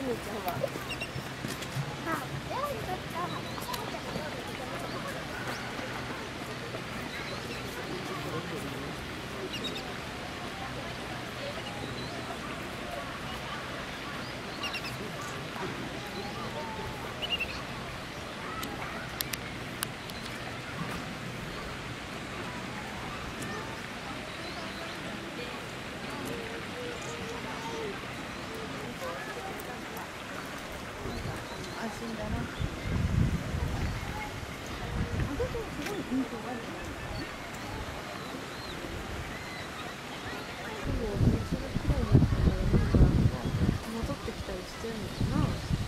安心だな。私もすごい印象がある。すぐお家が綺麗になったらなんか戻ってきたりしてるのかな。